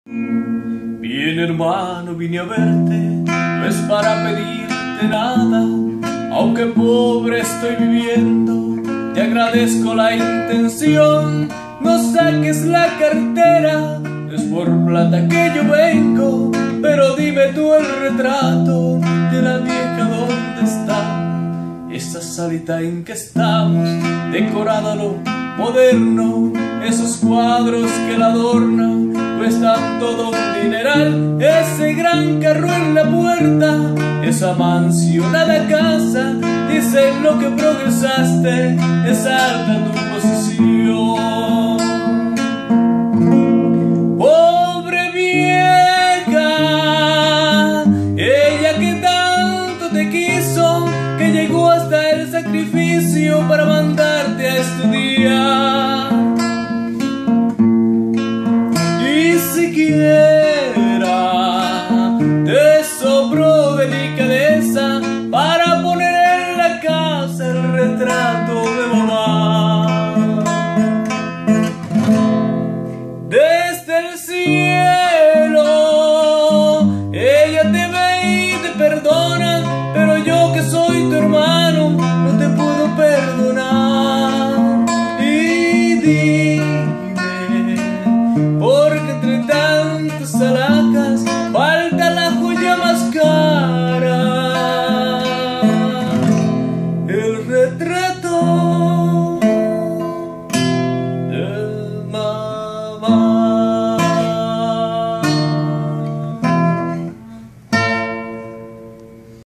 Bien, hermano, vine a verte, no es para pedirte nada, aunque pobre estoy viviendo, te agradezco la intención. No saques la cartera, no es por plata que yo vengo, pero dime tú el retrato de la vieja dónde está. Esa salita en que estamos, decorada a lo moderno, esos cuadros que la adornan, cuestan todo un dineral. Ese gran carro en la puerta, esa mansionada casa, dicen lo que progresaste, es alta tu posición. Pobre vieja, ella que tanto te quiso, que llegó hasta el sacrificio para mandarte a estudiar. Y si quieres